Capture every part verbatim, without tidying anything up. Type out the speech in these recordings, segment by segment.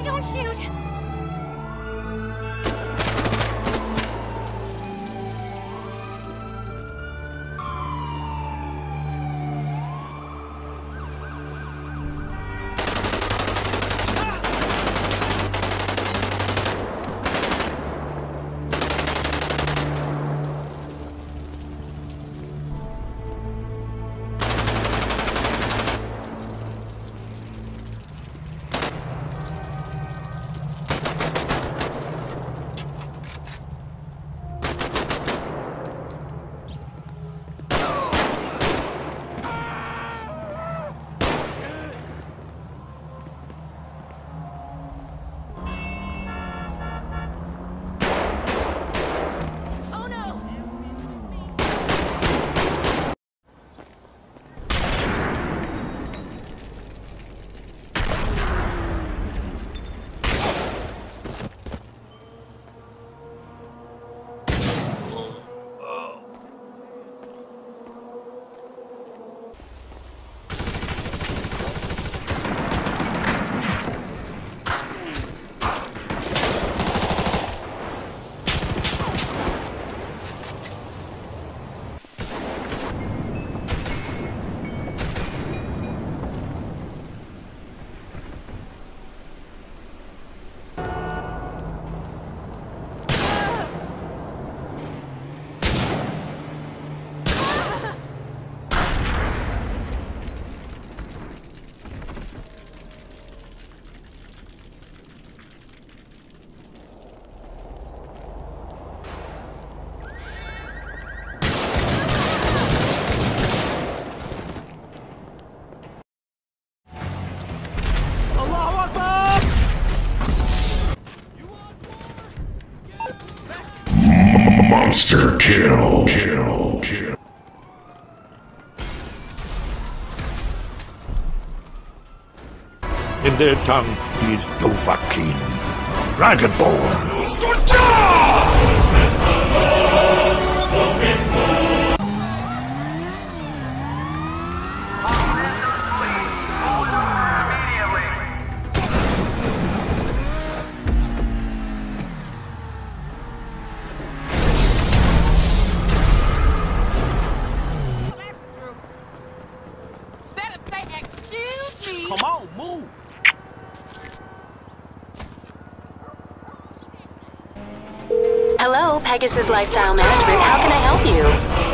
Don't shoot! Monster kill, kill, kill. In their tongue, he is Dovahkiin, Dragonborn. Come on, move! Hello, Pegasus Lifestyle Management. How can I help you?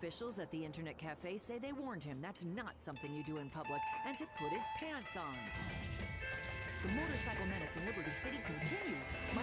Officials at the internet cafe say they warned him that's not something you do in public, and to put his pants on. The motorcycle menace in Liberty City continues. My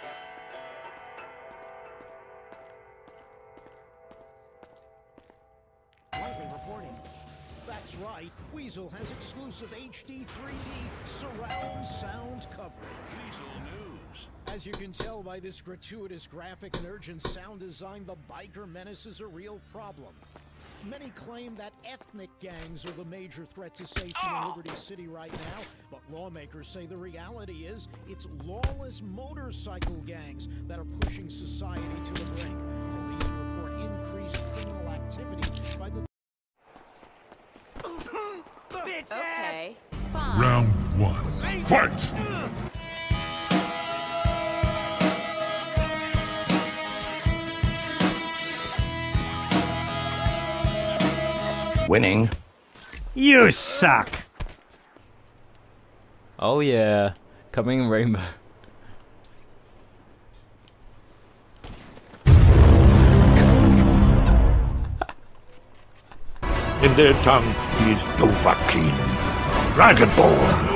Lightly reporting. That's right. Weasel has exclusive H D three D surround sound coverage. Weasel News. As you can tell by this gratuitous graphic and urgent sound design, the biker menace is a real problem. Many claim that ethnic gangs are the major threat to safety in Liberty City right now, but lawmakers say the reality is it's lawless motorcycle gangs that are pushing society to the brink. Police report increased criminal activity by the Okay, fine. Round one. Fight! Winning. You suck! Oh yeah, coming in Rainbow. In their tongue, he's Dovahkiin, Dragonborn.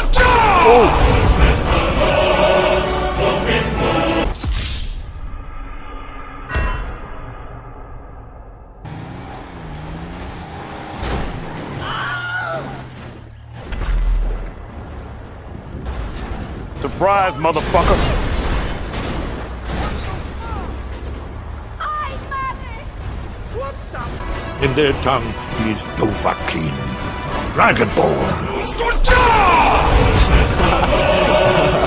Surprise, motherfucker! In their tongue, he's Dovahkiin, Dragonborn.